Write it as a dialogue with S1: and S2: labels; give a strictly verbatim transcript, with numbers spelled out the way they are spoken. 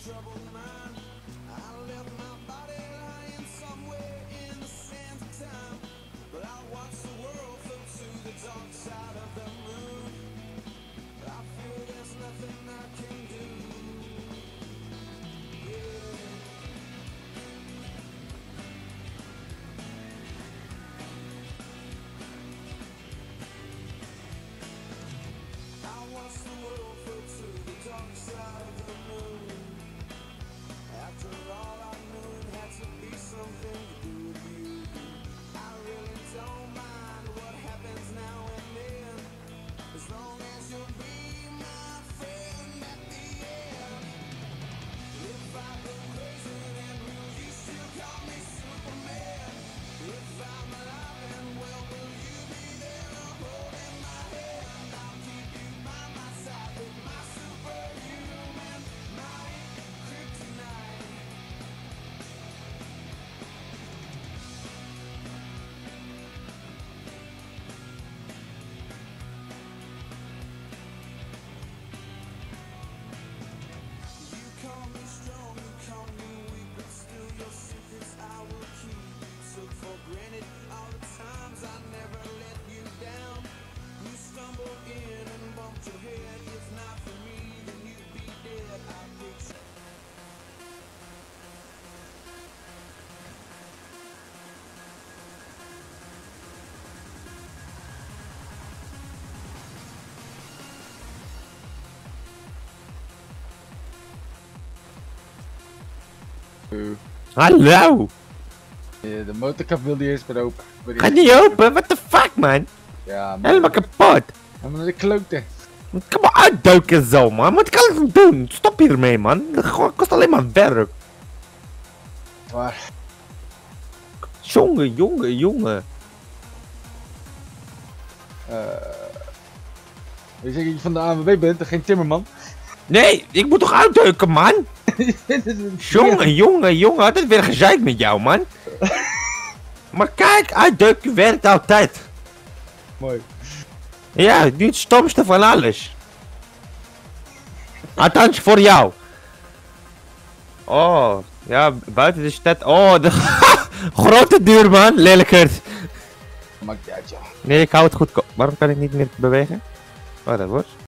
S1: Hallo!
S2: Ja, de motorkap wilde je eerst maar open.
S1: Ga niet open? What the fuck, man?
S2: Ja, man.
S1: Helemaal kapot.
S2: Ga maar naar de klote.
S1: Kom maar uitduiken zo, man. Wat kan ik doen? Stop hiermee, man. Dat kost alleen maar werk.
S2: Waar?
S1: Jongen, jongen, jongen.
S2: Uh, je zegt dat je van de A N W B bent en geen timmerman?
S1: Nee, ik moet toch uitduiken, man? Jongen, jongen, jongen. Altijd weer gezeik met jou, man. Maar kijk, uitduiken werkt altijd.
S2: Mooi.
S1: Ja, nu het stomste van alles. Althans voor jou. Oh, ja, buiten de stad. Oh, de grote deur, man. Lelijkerd.
S2: Maakt niet uit, joh.
S1: Nee, ik hou het goed. Waarom kan ik niet meer bewegen? Oh, dat wordt.